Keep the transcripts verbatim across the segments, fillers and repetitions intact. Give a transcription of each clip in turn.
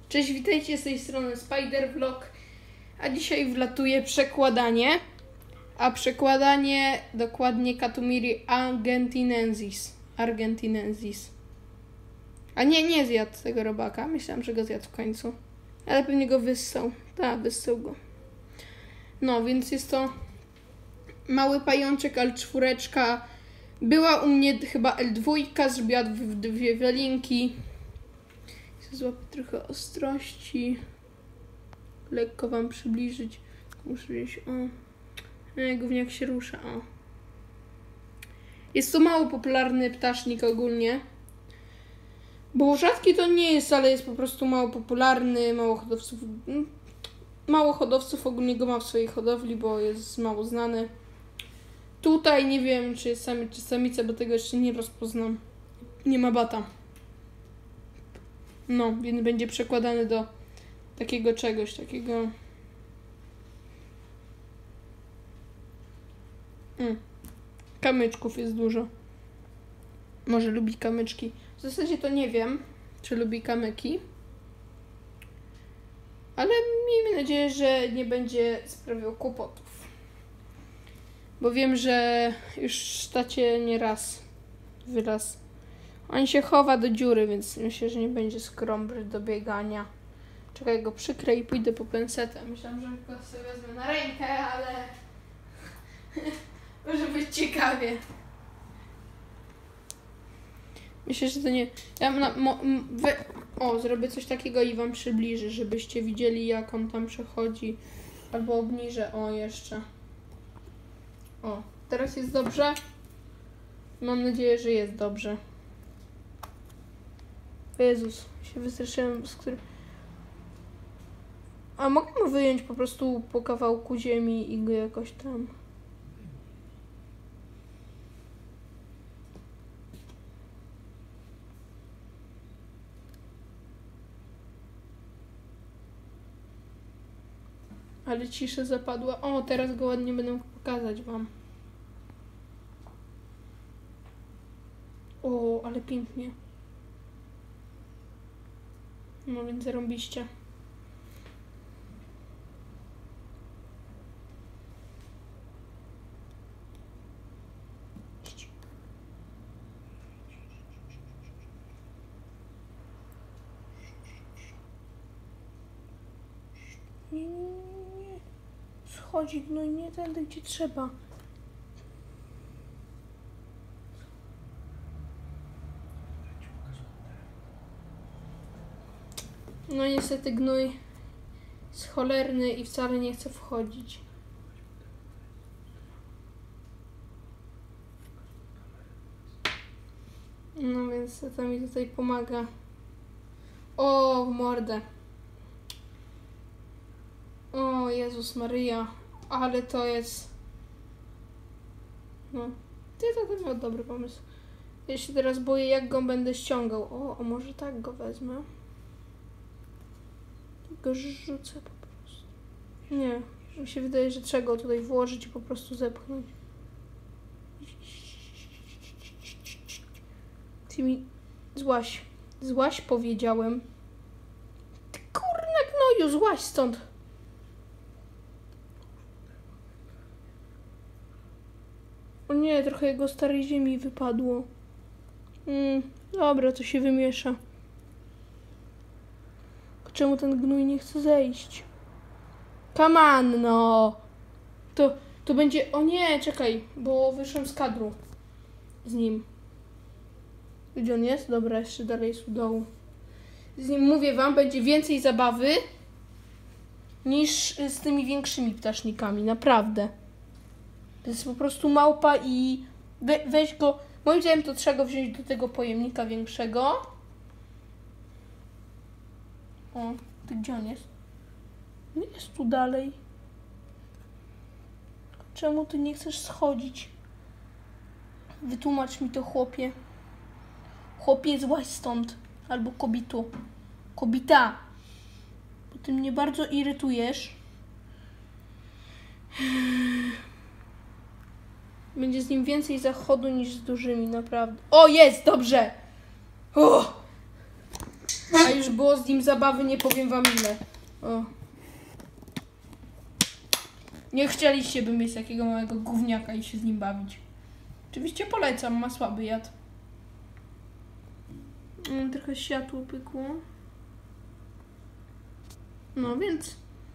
Cześć, witajcie z tej strony Spider Vlog, a dzisiaj wlatuje przekładanie, a przekładanie dokładnie Katumiri argentinensis. Argentinensis. A nie, nie zjadł tego robaka, myślałam, że go zjadł w końcu, ale pewnie go wyssał. Tak, wyssał go. No, więc jest to mały pajączek L cztery. Była u mnie chyba L dwa, zrobiła dwie wiolinki. Złapię trochę ostrości. Lekko wam przybliżyć. Muszę gdzieś, o. No, gówniak się rusza, o. Jest to mało popularny ptasznik ogólnie. Bo rzadki to nie jest, ale jest po prostu mało popularny. Mało hodowców, mało hodowców ogólnie go ma w swojej hodowli, bo jest mało znany. Tutaj nie wiem, czy jest samiec, czy samica, bo tego jeszcze nie rozpoznam. Nie ma bata. No, więc będzie przekładany do takiego czegoś, takiego... Mm. Kamyczków jest dużo. Może lubi kamyczki. W zasadzie to nie wiem, czy lubi kamyki. Ale miejmy nadzieję, że nie będzie sprawiał kłopotów. Bo wiem, że już tacie nie raz wyraz. On się chowa do dziury, więc myślę, że nie będzie skromny do biegania. Czekaj, go przykryję i pójdę po pensetę. Myślałam, że go sobie wezmę na rękę, ale może być ciekawie. Myślę, że to nie... Ja na, mo, we, o, zrobię coś takiego i wam przybliżę, żebyście widzieli, jak on tam przechodzi. Albo obniżę, o, jeszcze. O, teraz jest dobrze? Mam nadzieję, że jest dobrze. Jezus, się wystraszyłem, z którym... A mogę mu wyjąć po prostu po kawałku ziemi i go jakoś tam... Ale cisza zapadła. O, teraz go ładnie będę pokazać wam. O, ale pięknie. No więc zarąbiście. Nie, nie, nie, nie. Schodzi, no i nie tędy, gdzie trzeba. No niestety gnój jest cholerny i wcale nie chce wchodzić. No więc to mi tutaj pomaga. O, w mordę. O, Jezus Maryja. Ale to jest... No. Ty to, to miał dobry pomysł. Ja się teraz boję, jak go będę ściągał. O, a może tak go wezmę. Go rzucę po prostu. Nie, mi się wydaje, że trzeba go tutaj włożyć i po prostu zepchnąć. Ty mi... Złaś. Złaś powiedziałem. Ty kurna gnoju, złaś stąd. O nie, trochę jego starej ziemi wypadło. Mm, dobra, to się wymiesza. Czemu ten gnój nie chce zejść? Come on, no! To, to będzie... O nie, czekaj, bo wyszłam z kadru. Z nim. Gdzie on jest? Dobra, jeszcze dalej jest u dołu. Z nim, mówię wam, będzie więcej zabawy niż z tymi większymi ptasznikami. Naprawdę. To jest po prostu małpa i we, weź go... Moim zdaniem to trzeba go wziąć do tego pojemnika większego. O, ty gdzie on jest? Nie jest tu dalej. Czemu ty nie chcesz schodzić? Wytłumacz mi to, chłopie. Chłopie, złaź stąd. Albo kobito. Kobita. Bo ty mnie bardzo irytujesz. Będzie z nim więcej zachodu niż z dużymi, naprawdę. O, jest, dobrze! O! A już było z nim zabawy, nie powiem wam ile. O. Nie chcieliście by mieć takiego małego gówniaka i się z nim bawić. Oczywiście polecam, ma słaby jad. Mm, trochę światło pykło. No więc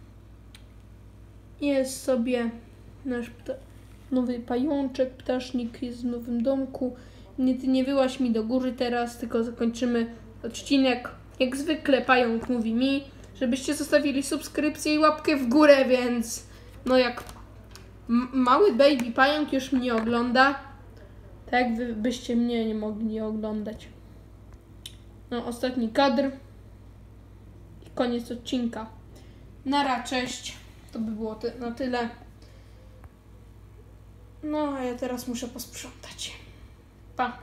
jest sobie nasz pta nowy pajączek, ptasznik jest w nowym domku. Nie, ty nie wyłaź mi do góry teraz, tylko zakończymy odcinek. Jak zwykle pająk mówi mi, żebyście zostawili subskrypcję i łapkę w górę, więc no jak mały baby pająk już mnie ogląda, tak wy byście mnie nie mogli oglądać. No, ostatni kadr i koniec odcinka. Nara, cześć. To by było ty na tyle. No, a ja teraz muszę posprzątać. Pa.